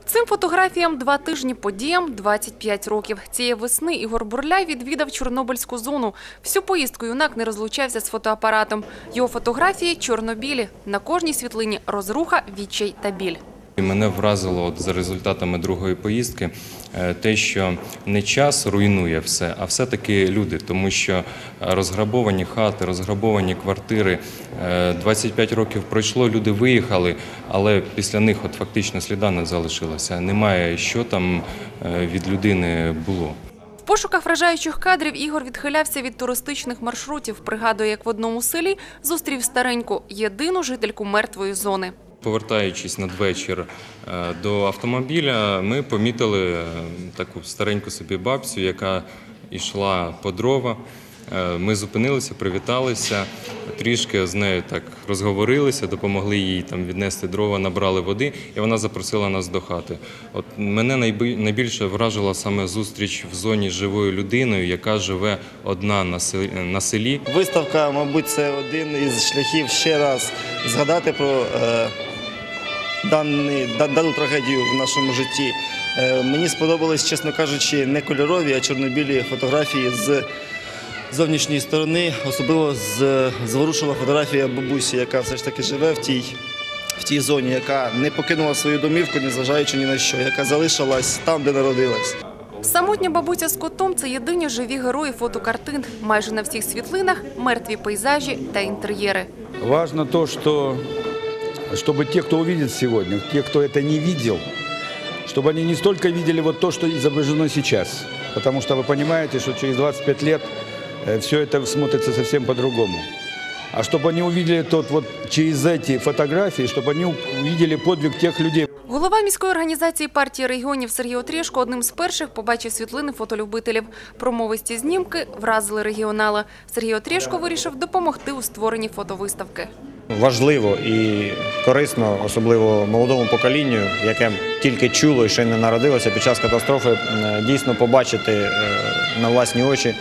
Цим фотографіям 2 тижні, подіям 25 років. Цієї весни Ігор Бурляй відвідав Чорнобильську зону. Всю поїздку юнак не розлучався з фотоапаратом. Його фотографії чорно-білі. На кожній світлині розруха, відчай та біль. Мене вразило за результатами другої поїздки те, що не час руйнує все, а все-таки люди. Тому що розграбовані хати, розграбовані квартири, 25 років пройшло, люди виїхали, але після них фактично сліда не залишилося. Немає, що там від людини було. В пошуках вражаючих кадрів Ігор відхилявся від туристичних маршрутів. Пригадує, як в одному селі зустрів стареньку, єдину жительку мертвої зони. Повертаючись надвечір до автомобіля, ми помітили таку стареньку собі бабцю, яка йшла по дрова. Ми зупинилися, привіталися, трішки з нею так розговорилися, допомогли їй там віднести дрова, набрали води, і вона запросила нас до хати. От мене найбільше вражила саме зустріч в зоні з живою людиною, яка живе одна на селі. Виставка, мабуть, це один із шляхів ще раз згадати про дану трагедію в нашому житті. Мені сподобались, чесно кажучи, не кольорові, а чорно-білі фотографії з зовнішньої сторони. Особливо зворушила фотографія бабусі, яка все ж таки живе в тій зоні, яка не покинула свою домівку, незважаючи ні на що, яка залишилась там, де народилась. Самотня бабуся з котом – це єдині живі герої фотокартин. Майже на всіх світлинах – мертві пейзажі та інтер'єри. Важно то, чтобы те, кто увидит сегодня, те, кто это не видел, чтобы они не столько видели вот то, что изображено сейчас. Потому что вы понимаете, что через 25 лет все это смотрится совсем по-другому. А чтобы они увидели через эти фотографии, чтобы они увидели подвиг тех людей. Голова міської організації партії регіонів Сергій Отрєшко одним з перших побачив світлини фотолюбителів. Промовисті знімки вразили регіонала. Сергій Отрєшко вирішив допомогти у створенні фотовиставки. Важливо і корисно, особливо молодому поколінню, яке тільки чуло і ще не народилося під час катастрофи, дійсно побачити на власні очі,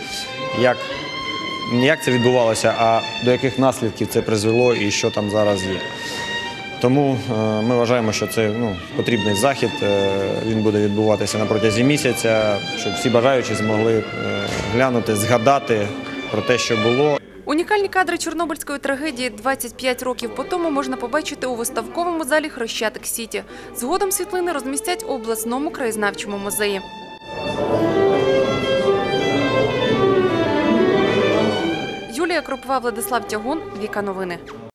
як це відбувалося, а до яких наслідків це призвело і що там зараз є. Тому ми вважаємо, що це потрібний захід, він буде відбуватися на протязі місяця, щоб всі бажаючі змогли глянути, згадати про те, що було. Унікальні кадри Чорнобильської трагедії 25 років по тому можна побачити у виставковому залі Хрещатик-Сіті. Згодом світлини розмістять у обласному краєзнавчому музеї. Юлія Кропова, Владислав Тягун, Віка Новини.